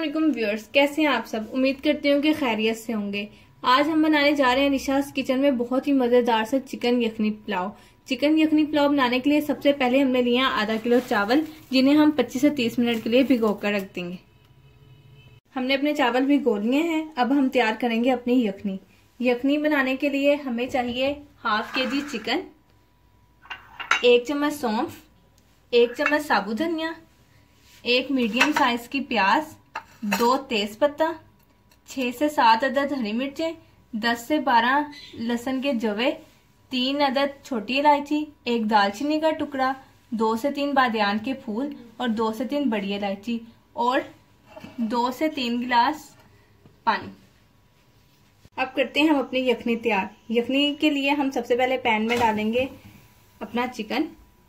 वालेकुम व्यूअर्स, कैसे हैं आप सब। उम्मीद करती हूँ कि खैरियत से होंगे। आज हम बनाने जा रहे हैं अलिशास किचन में बहुत ही मजेदार सा चिकन यखनी पुलाव। चिकन यखनी पुलाव बनाने के लिए सबसे पहले हमने लिया आधा किलो चावल, जिन्हें हम 25 से 30 मिनट के लिए भिगो कर रख देंगे। हमने अपने चावल भिगो लिए हैं। अब हम तैयार करेंगे अपनी यखनी। यखनी बनाने के लिए हमें चाहिए हाफ केजी चिकन, 1 चम्मच सौंफ, 1 चम्मच साबुत धनिया, 1 मीडियम साइज की प्याज, 2 तेज पत्ता, 6 से 7 अदद हरी मिर्चें, 10 से 12 लहसुन के जवे, 3 अदद छोटी इलायची, 1 दालचीनी का टुकड़ा, 2 से 3 बादियान के फूल और 2 से 3 बड़ी इलायची और 2 से 3 गिलास पानी। अब करते हैं हम अपनी यखनी तैयार। यखनी के लिए हम सबसे पहले पैन में डालेंगे अपना चिकन,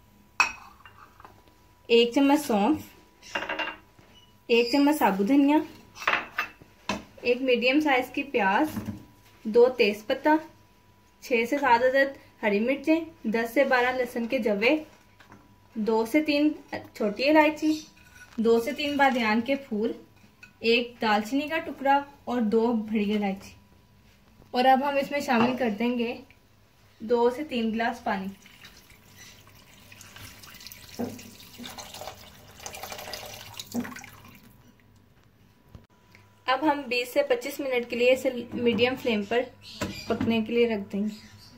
1 चम्मच सौंफ, 1 चम्मच साबुत धनिया, 1 मीडियम साइज की प्याज, 2 तेज पत्ता, 6 से 7 अदद हरी मिर्चें, 10 से 12 लहसुन के जवे, 2 से 3 छोटी इलायची, 2 से 3 बादियान के फूल, 1 दालचीनी का टुकड़ा और 2 बड़ी इलायची। और अब हम इसमें शामिल कर देंगे 2 से 3 गिलास पानी। अब हम 20 से 25 मिनट के लिए इसे मीडियम फ्लेम पर पकने के लिए रख देंगे।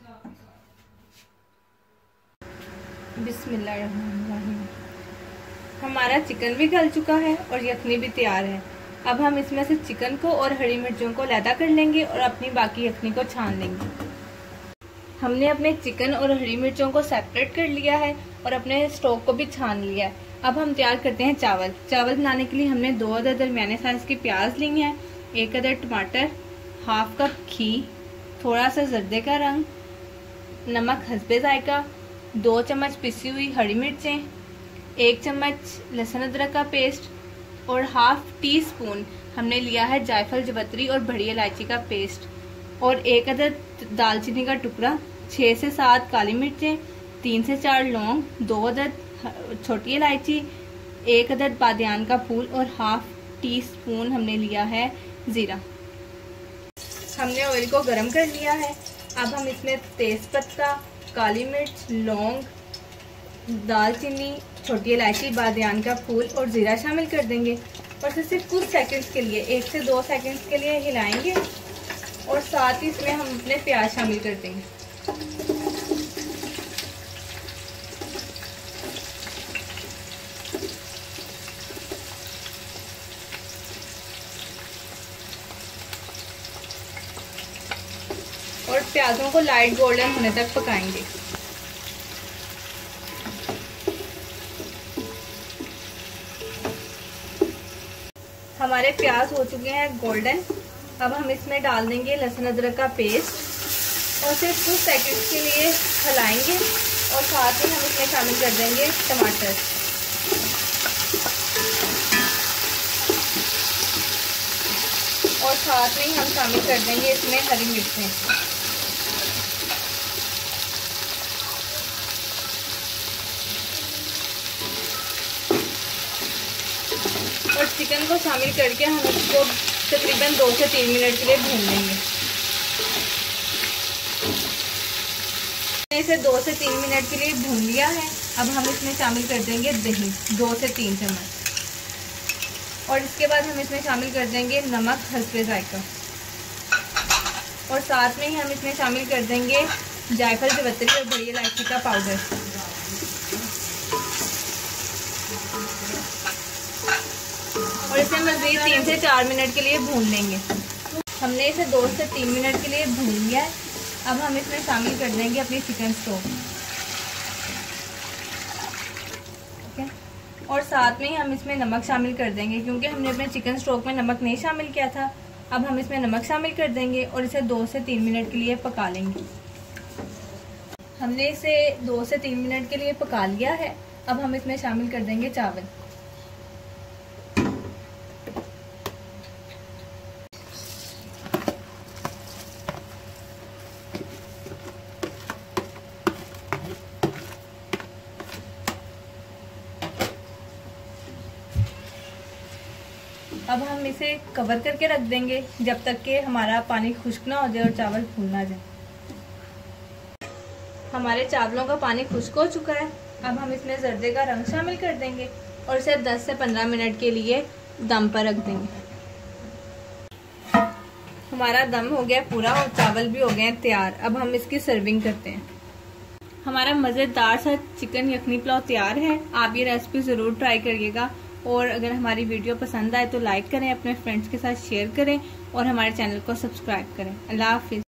बिस्मिल्लाहिर्रहमानिर्रहीम। हमारा चिकन भी गल चुका है और यखनी भी तैयार है। अब हम इसमें से चिकन को और हरी मिर्चों को अलहदा कर लेंगे और अपनी बाकी यखनी को छान लेंगे। हमने अपने चिकन और हरी मिर्चों को सेपरेट कर लिया है और अपने स्टोव को भी छान लिया है। अब हम तैयार करते हैं चावल। चावल बनाने के लिए हमने 2 अदद दरमियाने साइज की प्याज ली है, 1 अदद टमाटर, हाफ कप घी, थोड़ा सा जर्दे का रंग, नमक हस्बे जायका, 2 चम्मच पिसी हुई हरी मिर्चें, 1 चम्मच लहसुन अदरक का पेस्ट और हाफ टी स्पून हमने लिया है जायफल जवत्री और बड़ी इलायची का पेस्ट और 1 अदद दालचीनी का टुकड़ा, 6 से 7 काली मिर्चें, 3 से 4 लौंग, 2 अदद छोटी इलायची, 1 अदद बादियान का फूल और हाफ टी स्पून हमने लिया है जीरा। हमने ऑयल को गरम कर लिया है। अब हम इसमें तेज पत्ता, काली मिर्च, लौंग, दालचीनी, छोटी इलायची, बादियान का फूल और जीरा शामिल कर देंगे और सिर्फ कुछ सेकंड्स के लिए 1 से 2 सेकंड्स के लिए हिलाएंगे और साथ ही इसमें हम अपने प्याज शामिल कर देंगे। और प्याजों को लाइट गोल्डन होने तक पकाएंगे। हमारे प्याज हो चुके हैं गोल्डन। अब हम इसमें डाल देंगे लहसुन अदरक का पेस्ट और सिर्फ कुछ सेकंड्स के लिए हिलाएंगे और साथ ही हम इसमें शामिल कर देंगे टमाटर और साथ में हम शामिल कर देंगे इसमें हरी मिर्चें। और चिकन को शामिल करके हम इसको तकरीबन 2 से 3 मिनट के लिए भून लेंगे। इसे 2 से 3 मिनट के लिए भून लिया है। अब हम इसमें शामिल कर देंगे दही, 2 से 3 चम्मच और इसके बाद हम इसमें शामिल कर देंगे नमक हस्बे जायका और साथ में ही हम इसमें शामिल कर देंगे जायफल जवत्री और बड़ी इलायची का पाउडर और इसे मज़ीद 3 से 4 मिनट के लिए भून लेंगे। हमने इसे 2 से 3 मिनट के लिए भून लिया है। अब हम इसमें शामिल कर देंगे अपनी चिकन स्टॉक और साथ में ही हम इसमें नमक शामिल कर देंगे क्योंकि हमने अपने चिकन स्टॉक में नमक नहीं शामिल किया था। अब हम इसमें नमक शामिल कर देंगे और इसे 2 से 3 मिनट के लिए पका लेंगे। हमने इसे 2 से 3 मिनट के लिए पका लिया है। अब हम इसमें शामिल कर देंगे चावल। अब हम इसे कवर करके रख देंगे जब तक कि हमारा पानी खुश्क ना हो जाए और चावल फूल ना जाए। हमारे चावलों का पानी खुश्क हो चुका है। अब हम इसमें जर्दे का रंग शामिल कर देंगे और इसे 10 से 15 मिनट के लिए दम पर रख देंगे। हमारा दम हो गया पूरा और चावल भी हो गए तैयार। अब हम इसकी सर्विंग करते हैं। हमारा मज़ेदार सा चिकन यखनी पुलाव तैयार है। आप ये रेसिपी ज़रूर ट्राई करिएगा और अगर हमारी वीडियो पसंद आए तो लाइक करें, अपने फ्रेंड्स के साथ शेयर करें और हमारे चैनल को सब्सक्राइब करें। अल्लाह हाफिज़।